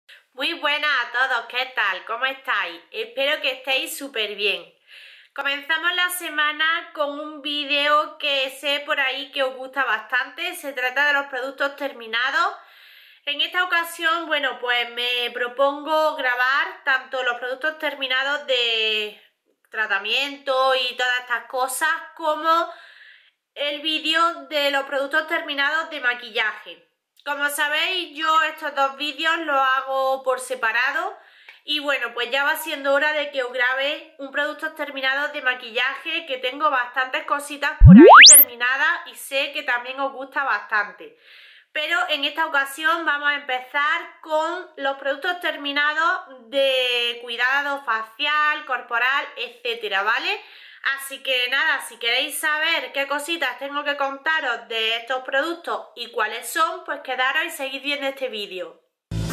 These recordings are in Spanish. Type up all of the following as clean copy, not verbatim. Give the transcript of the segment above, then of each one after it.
Muy buenas a todos, ¿qué tal? ¿Cómo estáis? Espero que estéis súper bien. Comenzamos la semana con un vídeo que sé por ahí que os gusta bastante. Se trata de los productos terminados. En esta ocasión, bueno, pues me propongo grabar tanto los productos terminados de tratamiento y todas estas cosas, como el vídeo de los productos terminados de maquillaje. Como sabéis, yo estos dos vídeos los hago por separado y bueno, pues ya va siendo hora de que os grabe un productos terminados de maquillaje, que tengo bastantes cositas por ahí terminadas y sé que también os gusta bastante. Pero en esta ocasión vamos a empezar con los productos terminados de cuidado facial, corporal, etcétera, ¿vale? Así que nada, si queréis saber qué cositas tengo que contaros de estos productos y cuáles son, pues quedaros y seguid viendo este vídeo.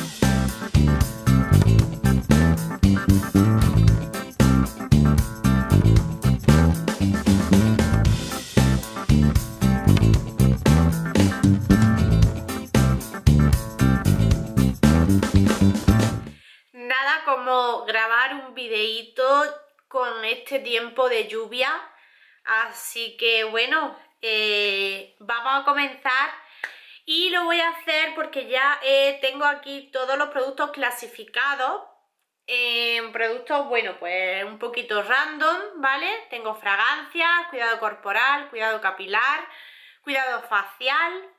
Nada como grabar un videíto con este tiempo de lluvia, así que bueno, vamos a comenzar y lo voy a hacer porque ya tengo aquí todos los productos clasificados en productos, bueno, pues un poquito random, ¿vale? Tengo fragancias, cuidado corporal, cuidado capilar, cuidado facial,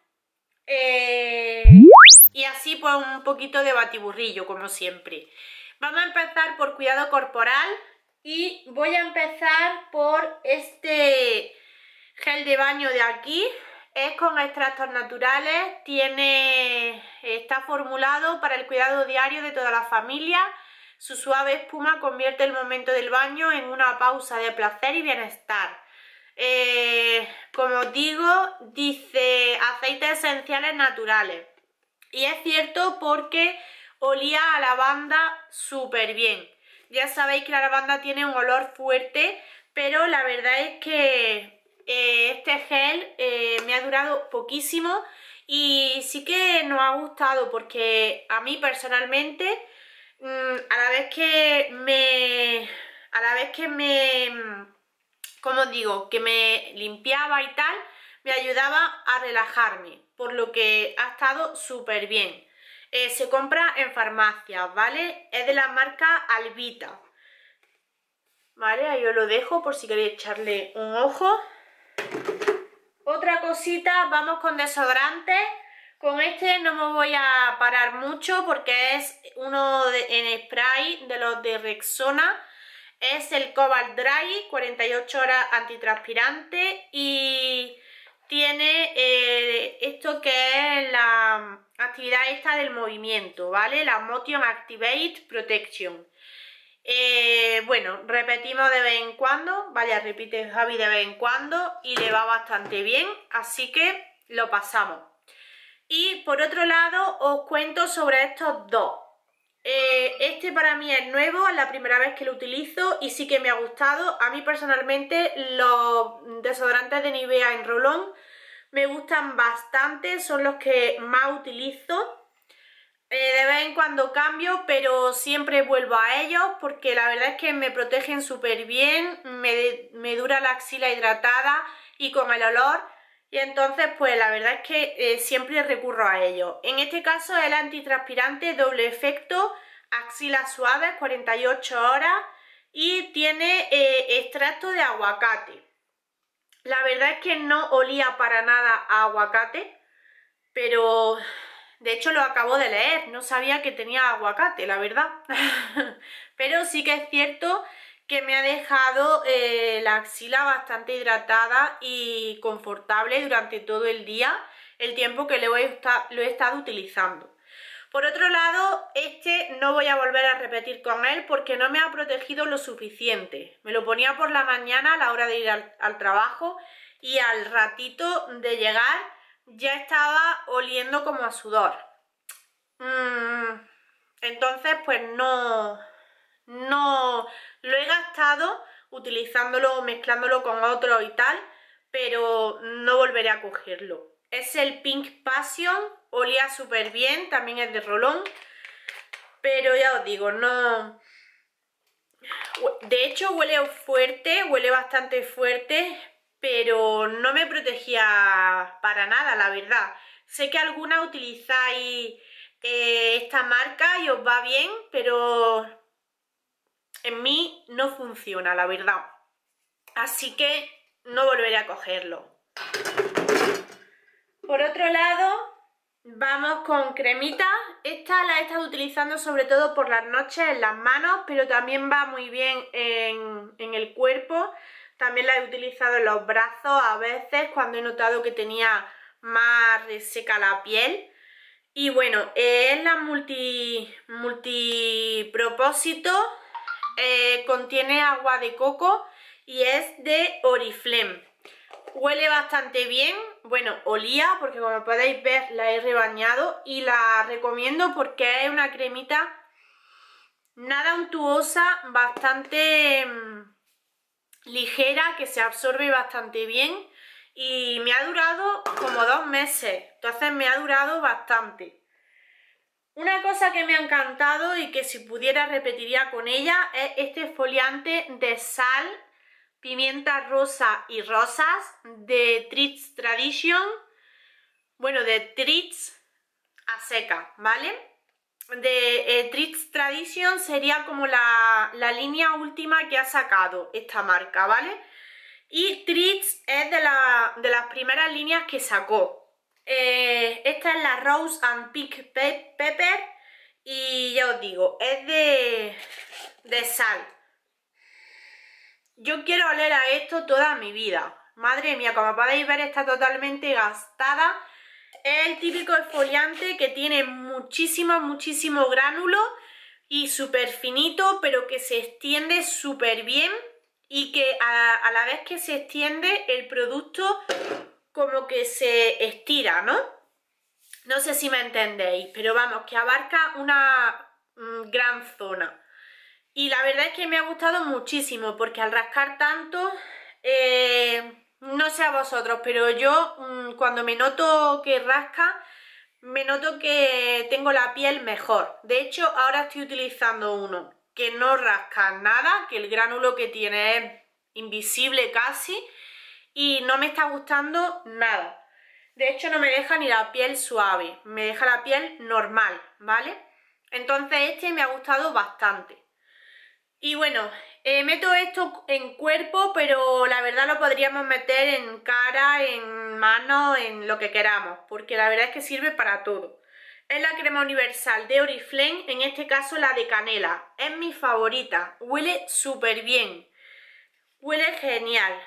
y así pues un poquito de batiburrillo, como siempre. Vamos a empezar por cuidado corporal y voy a empezar por este gel de baño de aquí. Es con extractos naturales, está formulado para el cuidado diario de toda la familia. Su suave espuma convierte el momento del baño en una pausa de placer y bienestar. Como os digo, dice aceites esenciales naturales. Y es cierto, porque olía a lavanda súper bien. Ya sabéis que la lavanda tiene un olor fuerte, pero la verdad es que este gel me ha durado poquísimo y sí que nos ha gustado, porque a mí personalmente, a la vez que como digo, que me limpiaba y tal, me ayudaba a relajarme, por lo que ha estado súper bien. Se compra en farmacias, ¿vale? Es de la marca Alvita, ¿vale? Ahí os lo dejo por si queréis echarle un ojo. Otra cosita, vamos con desodorantes. Con este no me voy a parar mucho porque es uno en spray de los de Rexona. Es el Cobalt Dry, 48 horas antitranspirante, y tiene esto que es la actividad esta del movimiento, ¿vale? La Motion Activate Protection. Bueno, repetimos de vez en cuando, vaya, repite Javi de vez en cuando y le va bastante bien, así que lo pasamos. Y por otro lado os cuento sobre estos dos. Este para mí es nuevo, es la primera vez que lo utilizo y sí que me ha gustado. A mí personalmente los desodorantes de Nivea en rolón me gustan bastante, son los que más utilizo. De vez en cuando cambio, pero siempre vuelvo a ellos porque la verdad es que me protegen súper bien, me dura la axila hidratada y con el olor. Y entonces pues la verdad es que siempre recurro a ellos. En este caso el antitranspirante doble efecto, axila suave, 48 horas, y tiene extracto de aguacate. La verdad es que no olía para nada a aguacate, pero de hecho lo acabo de leer, no sabía que tenía aguacate, la verdad. Pero sí que es cierto que me ha dejado la axila bastante hidratada y confortable durante todo el día, el tiempo que lo he estado utilizando. Por otro lado, este no voy a volver a repetir con él porque no me ha protegido lo suficiente. Me lo ponía por la mañana a la hora de ir al trabajo y al ratito de llegar ya estaba oliendo como a sudor. Entonces pues no lo he gastado utilizándolo, mezclándolo con otro y tal, pero no volveré a cogerlo. Es el Pink Passion, olía súper bien, también es de rolón. pero ya os digo, no... De hecho huele fuerte, huele bastante fuerte, pero no me protegía para nada, la verdad. Sé que algunas utilizáis esta marca y os va bien, pero en mí no funciona, la verdad. Así que no volveré a cogerlo. Por otro lado, vamos con cremita. Esta la he estado utilizando sobre todo por las noches en las manos, pero también va muy bien en el cuerpo. También la he utilizado en los brazos a veces cuando he notado que tenía más reseca la piel. Y bueno, es la multipropósito, contiene agua de coco y es de Oriflame. Huele bastante bien, bueno, olía porque como podéis ver la he rebañado y la recomiendo porque es una cremita nada untuosa, bastante ligera, que se absorbe bastante bien y me ha durado como 2 meses, entonces me ha durado bastante. Una cosa que me ha encantado y que si pudiera repetiría con ella es este exfoliante de sal, pimienta rosa y rosas de Treats Tradition, bueno, de Treats a seca, ¿vale? De Treats Tradition sería como la línea última que ha sacado esta marca, ¿vale? Y Treats es de las primeras líneas que sacó. Esta es la Rose and Pink Pepper y ya os digo, es de sal. Yo quiero oler a esto toda mi vida. Madre mía, como podéis ver está totalmente gastada. Es el típico exfoliante que tiene muchísimo gránulo y súper finito, pero que se extiende súper bien y que a la vez que se extiende el producto como que se estira, ¿no? No sé si me entendéis, pero vamos, que abarca una gran zona. Y la verdad es que me ha gustado muchísimo porque al rascar tanto, no sé a vosotros, pero yo cuando me noto que rasca, me noto que tengo la piel mejor. De hecho, ahora estoy utilizando uno que no rasca nada, que el gránulo que tiene es invisible casi y no me está gustando nada. De hecho, no me deja ni la piel suave, me deja la piel normal, ¿vale? Entonces este me ha gustado bastante. Y bueno, meto esto en cuerpo, pero la verdad lo podríamos meter en cara, en manos, en lo que queramos, porque la verdad es que sirve para todo. Es la crema universal de Oriflame, en este caso la de canela. Es mi favorita, huele súper bien, huele genial.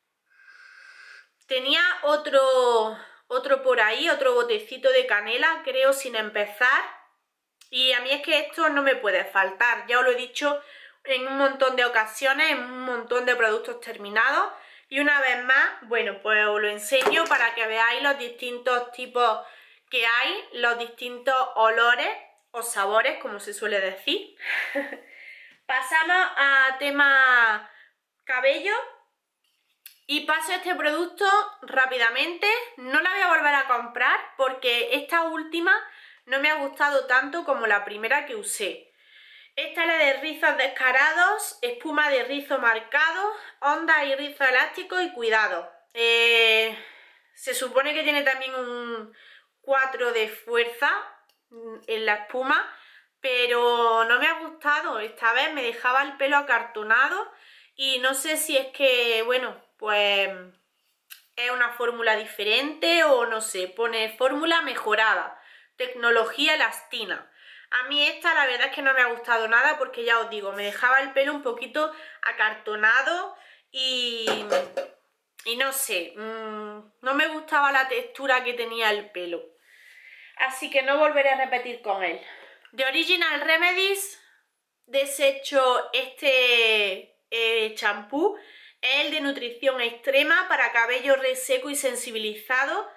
Tenía otro por ahí, otro botecito de canela, creo, sin empezar. Y a mí es que esto no me puede faltar, ya os lo he dicho en un montón de ocasiones, en un montón de productos terminados. Y una vez más, bueno, pues os lo enseño para que veáis los distintos tipos que hay, los distintos olores o sabores, como se suele decir. Pasamos a tema cabello. Y paso este producto rápidamente, no la voy a volver a comprar porque esta última no me ha gustado tanto como la primera que usé. Esta es la de rizos descarados, espuma de rizo marcado, ondas y rizo elástico y cuidado. Se supone que tiene también un 4 de fuerza en la espuma, pero no me ha gustado. Esta vez me dejaba el pelo acartonado y no sé si es que, bueno, pues es una fórmula diferente o no sé, pone fórmula mejorada, tecnología elastina. A mí esta la verdad es que no me ha gustado nada porque ya os digo, me dejaba el pelo un poquito acartonado y no sé, no me gustaba la textura que tenía el pelo. Así que no volveré a repetir con él. De Original Remedies desecho este champú. Es el de nutrición extrema para cabello reseco y sensibilizado.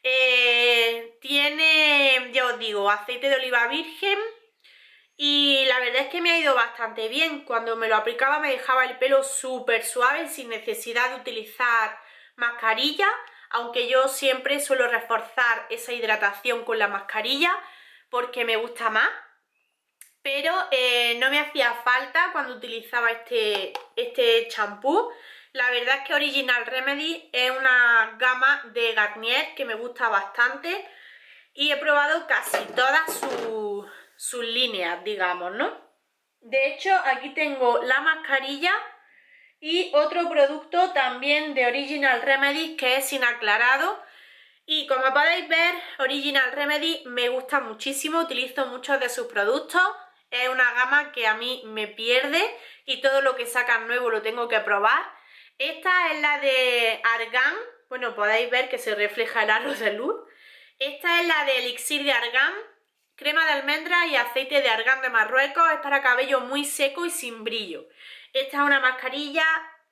Tiene, ya os digo, aceite de oliva virgen y la verdad es que me ha ido bastante bien. Cuando me lo aplicaba me dejaba el pelo súper suave sin necesidad de utilizar mascarilla, aunque yo siempre suelo reforzar esa hidratación con la mascarilla porque me gusta más. pero no me hacía falta cuando utilizaba este champú. La verdad es que Original Remedy es una gama de Garnier que me gusta bastante y he probado casi todas sus líneas, digamos, ¿no? De hecho, aquí tengo la mascarilla y otro producto también de Original Remedy que es sin aclarado. Y como podéis ver, Original Remedy me gusta muchísimo, utilizo muchos de sus productos. Es una gama que a mí me pierde y todo lo que sacan nuevo lo tengo que probar. Esta es la de Argan, bueno, podéis ver que se refleja el aro de luz. Esta es la de Elixir de Argan, crema de almendra y aceite de argán de Marruecos. Es para cabello muy seco y sin brillo. Esta es una mascarilla,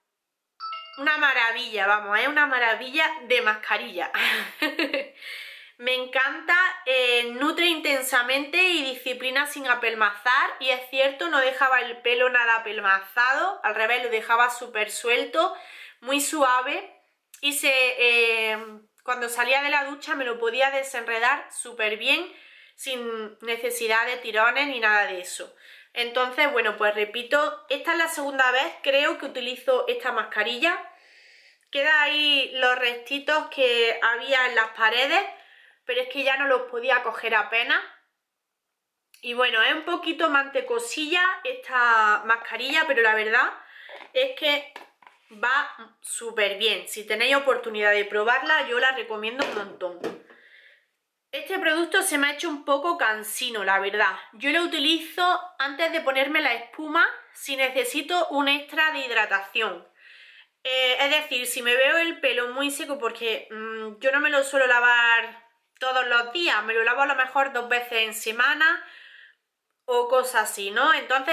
una maravilla, vamos, es una maravilla de mascarilla. Me encanta, nutre intensamente y disciplina sin apelmazar. Y es cierto, no dejaba el pelo nada apelmazado, al revés, lo dejaba súper suelto, muy suave. Y cuando salía de la ducha me lo podía desenredar súper bien, sin necesidad de tirones ni nada de eso. Entonces, bueno, pues repito, esta es la segunda vez, creo, que utilizo esta mascarilla. Queda ahí los restitos que había en las paredes, pero es que ya no los podía coger apenas. Y bueno, es un poquito mantecosilla esta mascarilla, pero la verdad es que va súper bien. Si tenéis oportunidad de probarla, yo la recomiendo un montón. Este producto se me ha hecho un poco cansino, la verdad. Yo lo utilizo antes de ponerme la espuma si necesito un extra de hidratación. Es decir, si me veo el pelo muy seco, porque yo no me lo suelo lavar todos los días, me lo lavo a lo mejor 2 veces en semana o cosas así, ¿no? Entonces,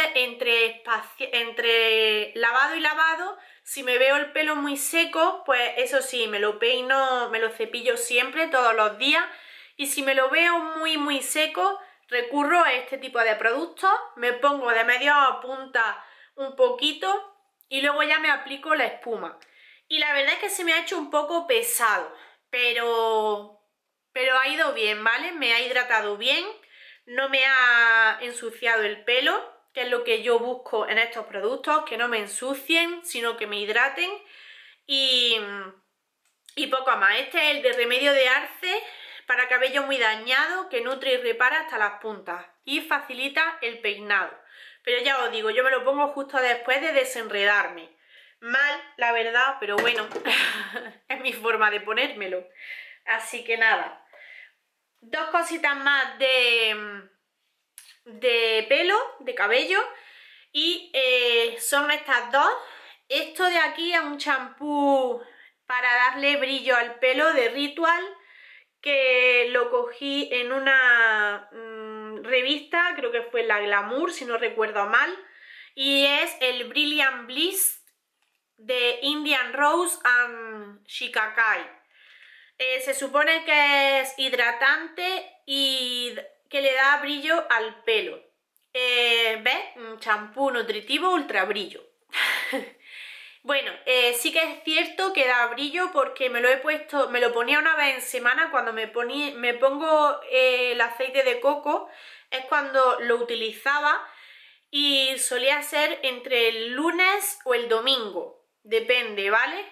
entre lavado y lavado, si me veo el pelo muy seco, pues eso sí, me lo peino, me lo cepillo siempre, todos los días. Y si me lo veo muy seco, recurro a este tipo de productos, me pongo de media a punta un poquito y luego ya me aplico la espuma. Y la verdad es que se me ha hecho un poco pesado, pero ha ido bien, ¿vale? Me ha hidratado bien, no me ha ensuciado el pelo, que es lo que yo busco en estos productos, que no me ensucien, sino que me hidraten. Y poco más. Este es el de Remedio de Arce, para cabello muy dañado, que nutre y repara hasta las puntas y facilita el peinado. Pero ya os digo, yo me lo pongo justo después de desenredarme. Mal, la verdad, pero bueno, es mi forma de ponérmelo. Así que nada. 2 cositas más de pelo, de cabello, y son estas dos. Esto de aquí es un champú para darle brillo al pelo de Ritual, que lo cogí en una revista, creo que fue la Glamour, si no recuerdo mal, y es el Brilliant Bliss de Indian Rose and Shikakai. Se supone que es hidratante y que le da brillo al pelo. ¿Ves? Un champú nutritivo ultra brillo. Bueno, sí que es cierto que da brillo, porque me lo he puesto, me lo ponía una vez en semana. Cuando me pongo el aceite de coco es cuando lo utilizaba, y solía ser entre el lunes o el domingo, depende, ¿vale?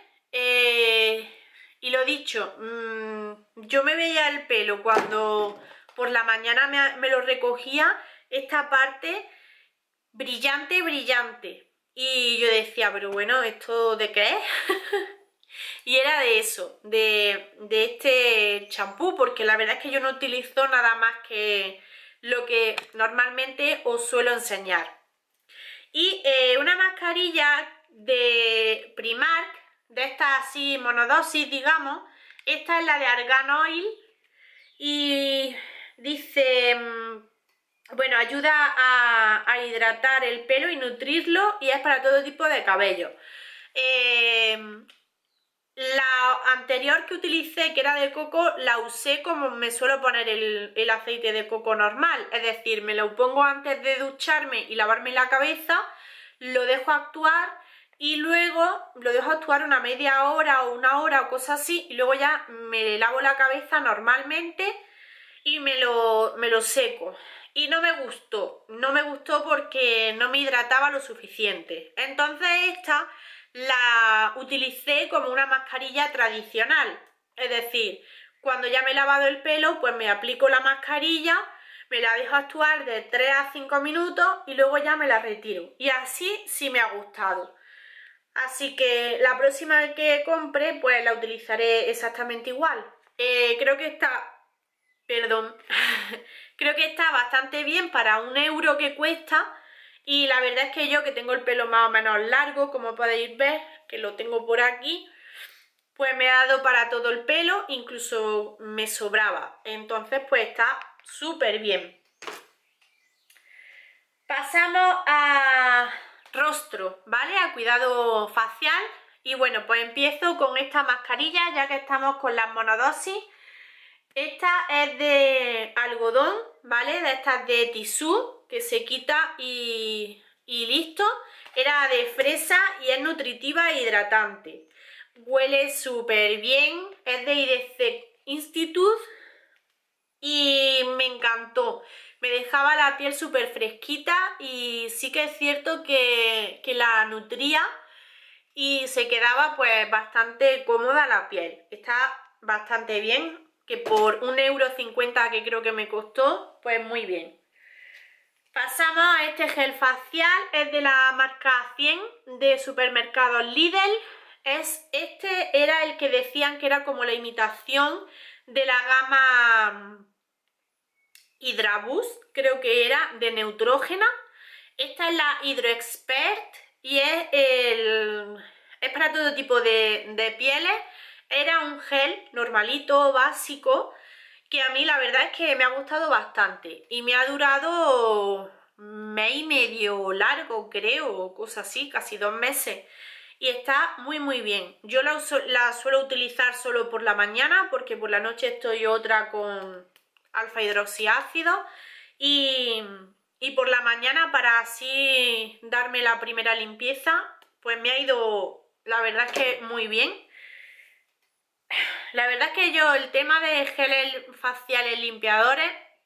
Y lo dicho, yo me veía el pelo cuando por la mañana me lo recogía, esta parte brillante, brillante. Y yo decía, pero bueno, ¿esto de qué es? Y era de eso, de este champú, porque la verdad es que yo no utilizo nada más que lo que normalmente os suelo enseñar. Y una mascarilla de Primark, de estas así monodosis, digamos. Esta es la de Argan Oil y dice... bueno, ayuda a hidratar el pelo y nutrirlo, y es para todo tipo de cabello. La anterior que utilicé, que era de coco, la usé como me suelo poner el aceite de coco normal. Es decir, me lo pongo antes de ducharme y lavarme la cabeza, lo dejo actuar y luego lo dejo actuar una media hora o una hora o cosas así, y luego ya me lavo la cabeza normalmente y me lo seco. y no me gustó porque no me hidrataba lo suficiente. Entonces esta la utilicé como una mascarilla tradicional, es decir, cuando ya me he lavado el pelo, pues me aplico la mascarilla, me la dejo actuar de 3 a 5 minutos y luego ya me la retiro. Y así sí me ha gustado. Así que la próxima vez que compre, pues la utilizaré exactamente igual. Creo que está, perdón, creo que está bastante bien para 1 euro que cuesta. Y la verdad es que yo, que tengo el pelo más o menos largo, como podéis ver, que lo tengo por aquí, pues me ha dado para todo el pelo, incluso me sobraba. Entonces pues está súper bien. Pasamos a rostro, ¿vale? A cuidado facial. Y bueno, pues empiezo con esta mascarilla, ya que estamos con las monodosis. Esta es de algodón, ¿vale? De estas de tisú, que se quita y listo. Era de fresa y es nutritiva e hidratante. Huele súper bien, es de IDC Institute y me encantó. Me dejaba la piel súper fresquita y sí que es cierto que la nutría y se quedaba pues bastante cómoda la piel. Está bastante bien, que por 1,50 € que creo que me costó, pues muy bien. Pasamos a este gel facial, es de la marca 100 de supermercados Lidl. Era el que decían que era como la imitación de la gama Hydraboost, creo que era, de Neutrógena. Esta es la Hydro Expert y es para todo tipo de pieles. Era un gel normalito, básico, que a mí la verdad es que me ha gustado bastante y me ha durado 1 mes y medio largo, creo, cosa así, casi 2 meses. Y está muy bien. Yo la suelo utilizar solo por la mañana porque por la noche estoy otra con alfa hidroxiácido y por la mañana, para así darme la primera limpieza, pues me ha ido, la verdad es que muy bien. La verdad es que yo el tema de geles faciales limpiadores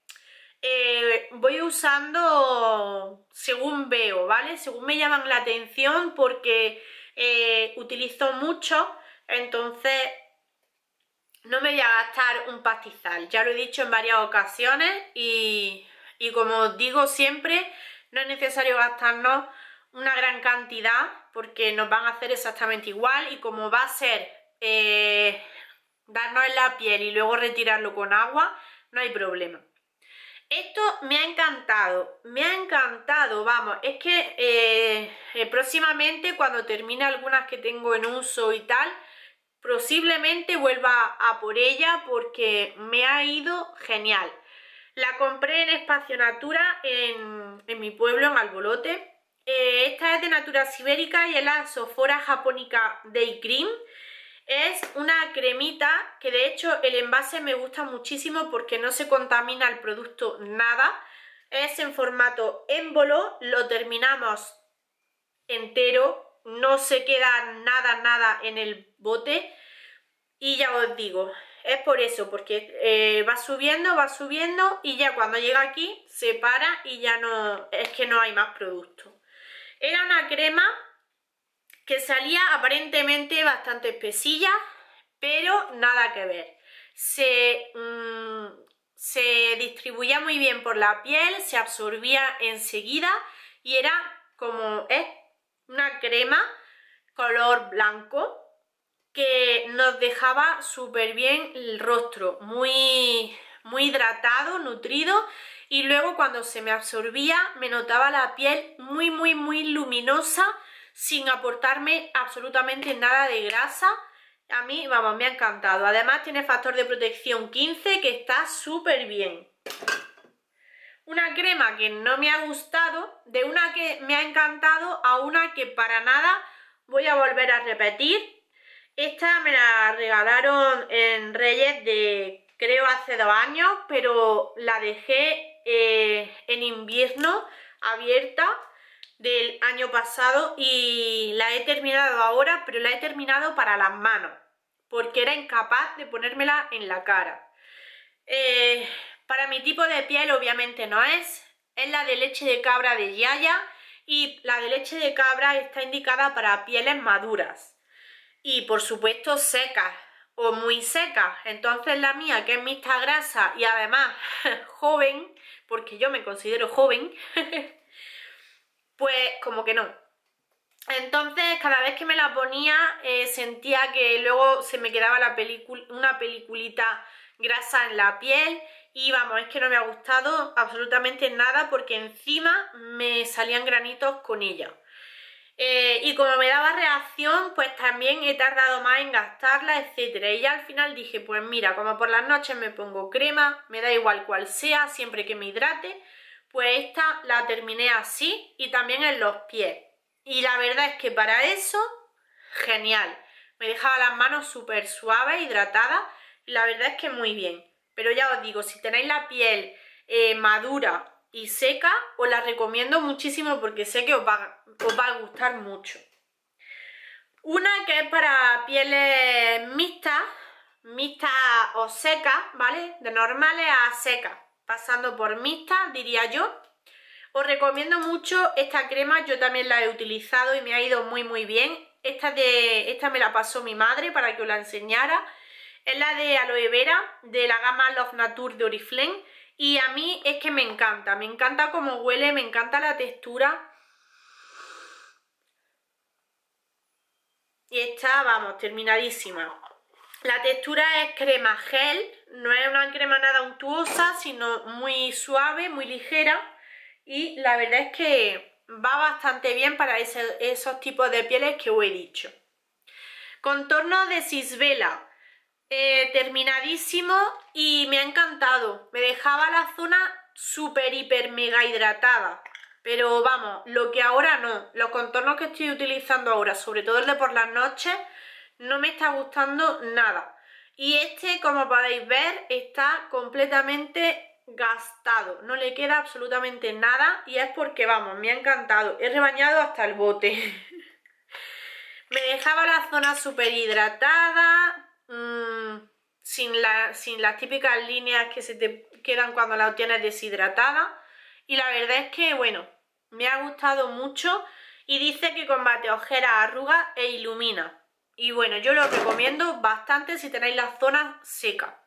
voy usando según veo, ¿vale? Según me llaman la atención, porque utilizo mucho, entonces no me voy a gastar un pastizal. Ya lo he dicho en varias ocasiones y como os digo siempre, no es necesario gastarnos una gran cantidad porque nos van a hacer exactamente igual, y como va a ser darnos en la piel y luego retirarlo con agua, no hay problema. Esto me ha encantado, vamos, es que próximamente, cuando termine algunas que tengo en uso y tal, posiblemente vuelva a por ella porque me ha ido genial. La compré en Espacio Natura en mi pueblo, en Albolote. Esta es de Natura Ibérica y es la Sophora Japonica Day Cream. Es una cremita que de hecho el envase me gusta muchísimo porque no se contamina el producto nada. Es en formato émbolo, lo terminamos entero, no se queda nada en el bote. Y ya os digo, es por eso, porque va subiendo y ya cuando llega aquí se para y ya no, es que no hay más producto. Era una crema que salía aparentemente bastante espesilla, pero nada que ver. Se distribuía muy bien por la piel, se absorbía enseguida y era como es una crema color blanco que nos dejaba súper bien el rostro, muy hidratado, nutrido, y luego cuando se me absorbía me notaba la piel muy luminosa, sin aportarme absolutamente nada de grasa. A mí, vamos, me ha encantado. Además tiene factor de protección 15, que está súper bien. Una crema que no me ha gustado, de una que me ha encantado a una que para nada voy a volver a repetir. Esta me la regalaron en Reyes de, creo, hace 2 años, pero la dejé en invierno abierta del año pasado y la he terminado ahora, pero la he terminado para las manos porque era incapaz de ponérmela en la cara. Para mi tipo de piel obviamente no es la de leche de cabra de Yaya, y la de leche de cabra está indicada para pieles maduras y por supuesto secas o muy secas. Entonces la mía, que es mixta grasa y además joven, porque yo me considero joven, pues como que no. Entonces cada vez que me la ponía sentía que luego se me quedaba una peliculita grasa en la piel, y vamos, es que no me ha gustado absolutamente nada, porque encima me salían granitos con ella. Y como me daba reacción, pues también he tardado más en gastarla, etcétera. Y ya al final dije, pues mira, como por las noches me pongo crema, me da igual cual sea, siempre que me hidrate, pues esta la terminé así, y también en los pies. Y la verdad es que para eso, genial. Me dejaba las manos súper suaves, hidratadas, y la verdad es que muy bien. Pero ya os digo, si tenéis la piel madura y seca, os la recomiendo muchísimo, porque sé que os va a gustar mucho. Una que es para pieles mixtas o secas, ¿vale? De normales a secas, pasando por mixtas, diría yo. Os recomiendo mucho esta crema, yo también la he utilizado y me ha ido muy bien. Esta me la pasó mi madre para que os la enseñara. Es la de aloe vera, de la gama Love Nature de Oriflame. Y a mí es que me encanta cómo huele, me encanta la textura. Y está, vamos, terminadísima. La textura es crema gel, no es una crema nada untuosa, sino muy suave, muy ligera. Y la verdad es que va bastante bien para esos tipos de pieles que os he dicho. Contorno de Sisvela. Terminadísimo y me ha encantado. Me dejaba la zona súper hiper mega hidratada, pero vamos, lo que ahora no. Los contornos que estoy utilizando ahora, sobre todo el de por las noches, no me está gustando nada. Y este, como podéis ver, está completamente gastado, no le queda absolutamente nada, y es porque vamos, me ha encantado. He rebañado hasta el bote. Me dejaba la zona súper hidratada, sin las típicas líneas que se te quedan cuando la tienes deshidratada, y la verdad es que bueno, me ha gustado mucho, y dice que combate ojeras, arrugas e ilumina, y bueno, yo lo recomiendo bastante si tenéis la zona seca.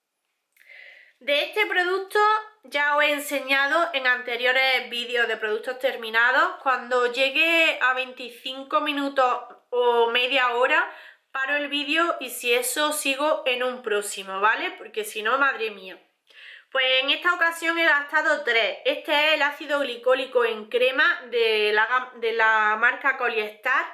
De este producto ya os he enseñado en anteriores vídeos de productos terminados. Cuando llegue a 25 minutos o media hora paro el vídeo, y si eso sigo en un próximo, ¿vale? Porque si no, madre mía. Pues en esta ocasión he gastado 3. Este es el ácido glicólico en crema de la marca Coliestar,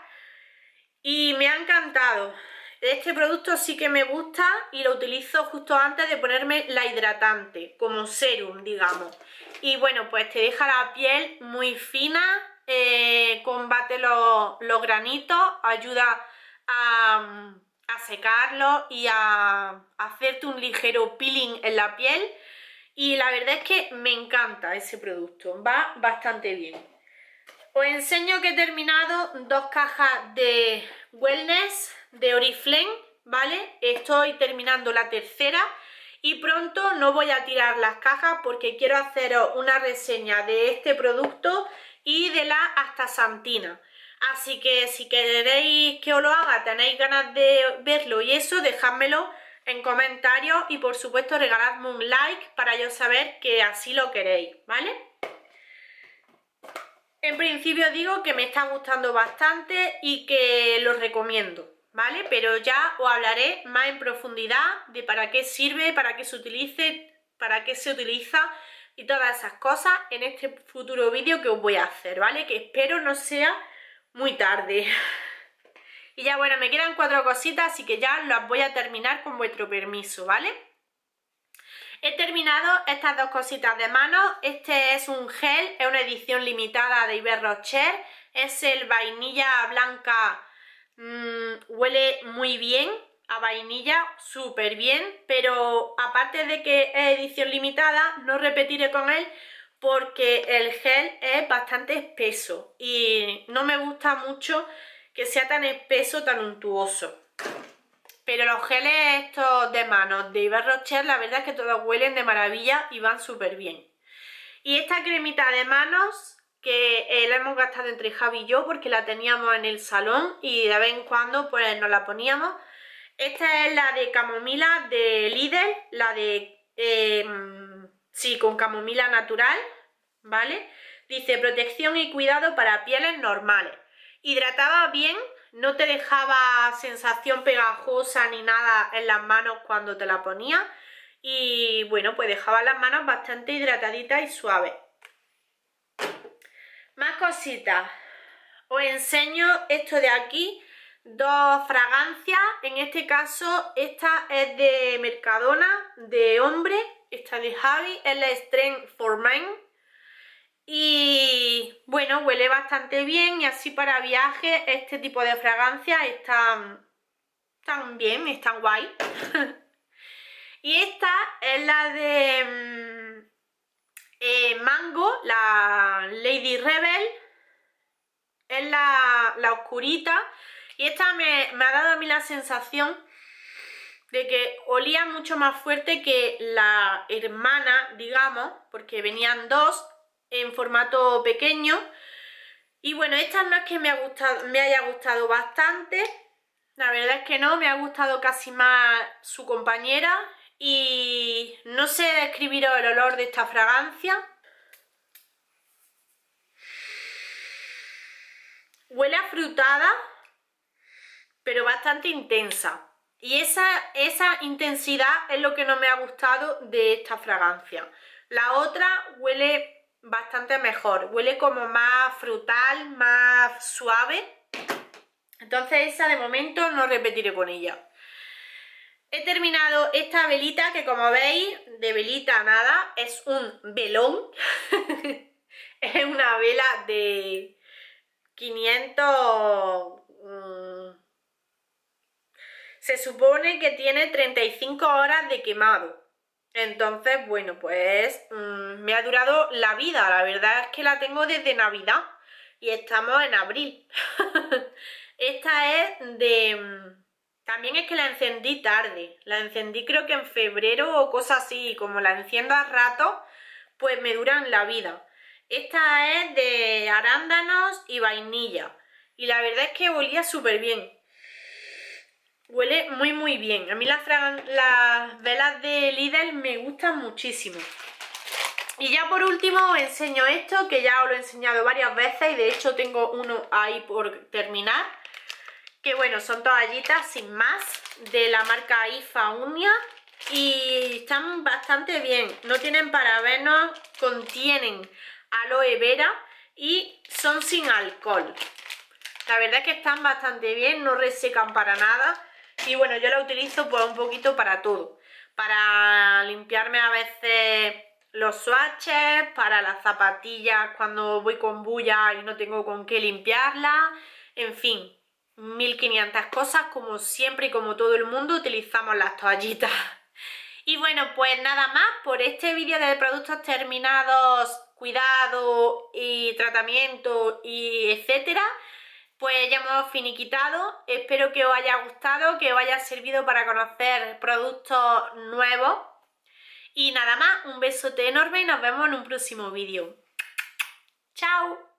y me ha encantado. Este producto sí que me gusta y lo utilizo justo antes de ponerme la hidratante, como serum, digamos. Y bueno, pues te deja la piel muy fina, combate los granitos, ayuda a secarlos y a hacerte un ligero peeling en la piel. Y la verdad es que me encanta ese producto, va bastante bien. Os enseño que he terminado 2 cajas de Wellness de Oriflame, ¿vale? Estoy terminando la tercera y pronto no voy a tirar las cajas, porque quiero haceros una reseña de este producto y de la astaxantina. Así que si queréis que os lo haga, tenéis ganas de verlo y eso, dejádmelo en comentarios, y por supuesto regaladme un like para yo saber que así lo queréis, ¿vale? En principio digo que me está gustando bastante y que lo recomiendo, ¿vale? Pero ya os hablaré más en profundidad de para qué sirve, para qué se utiliza y todas esas cosas en este futuro vídeo que os voy a hacer, ¿vale? Que espero no sea muy tarde. Y ya bueno, me quedan 4 cositas, así que ya las voy a terminar con vuestro permiso, ¿vale? He terminado estas 2 cositas de mano. Este es un gel, es una edición limitada de Yves Rocher. Es el vainilla blanca, huele muy bien, a vainilla, súper bien. Pero aparte de que es edición limitada, no repetiré con él porque el gel es bastante espeso y no me gusta mucho que sea tan espeso, tan untuoso. Pero los geles estos de manos de Yves Rocher, la verdad es que todos huelen de maravilla y van súper bien. Y esta cremita de manos que la hemos gastado entre Javi y yo porque la teníamos en el salón y de vez en cuando pues nos la poníamos. Esta es la de camomila de Lidl, la de... sí, con camomila natural, ¿vale? Dice protección y cuidado para pieles normales. Hidrataba bien, no te dejaba sensación pegajosa ni nada en las manos cuando te la ponías. Y bueno, pues dejaba las manos bastante hidrataditas y suaves. Más cositas. Os enseño esto de aquí. Dos fragancias. En este caso, esta es de Mercadona, de hombre. Esta de Javi, es la Strength for Men. Y bueno, huele bastante bien y así para viajes este tipo de fragancias están bien, están guay. Y esta es la de Mango, la Lady Rebel, es la oscurita. Y esta me ha dado a mí la sensación de que olía mucho más fuerte que la hermana, digamos, porque venían dos en formato pequeño. Y bueno, esta no es que me haya gustado bastante, la verdad es que no, me ha gustado casi más su compañera. Y no sé describiros el olor de esta fragancia. Huele a frutada, pero bastante intensa. Y esa intensidad es lo que no me ha gustado de esta fragancia. La otra huele bastante mejor, huele como más frutal, más suave. Entonces esa de momento no repetiré con ella. He terminado esta velita que, como veis, de velita nada, es un velón. Es una vela de 500... se supone que tiene 35 horas de quemado. Entonces, bueno, pues me ha durado la vida. La verdad es que la tengo desde Navidad y estamos en abril. Esta es de... También es que la encendí tarde. La encendí creo que en febrero o cosas así. Y como la enciendo a rato, pues me duran la vida. Esta es de arándanos y vainilla. Y la verdad es que olía súper bien. Huele muy muy bien. A mí las velas de Lidl me gustan muchísimo. Y ya por último os enseño esto, que ya os lo he enseñado varias veces y de hecho tengo uno ahí por terminar. Que bueno, son toallitas sin más, de la marca IFA Unia. Y están bastante bien. No tienen parabenos, contienen aloe vera y son sin alcohol. La verdad es que están bastante bien, no resecan para nada. Y bueno, yo la utilizo pues un poquito para todo. Para limpiarme a veces los swatches, para las zapatillas cuando voy con bulla y no tengo con qué limpiarlas. En fin, 1500 cosas, como siempre y como todo el mundo utilizamos las toallitas. Y bueno, pues nada más por este vídeo de productos terminados, cuidado y tratamiento y etcétera. Pues ya hemos finiquitado. Espero que os haya gustado, que os haya servido para conocer productos nuevos. Y nada más, un besote enorme y nos vemos en un próximo vídeo. ¡Chao!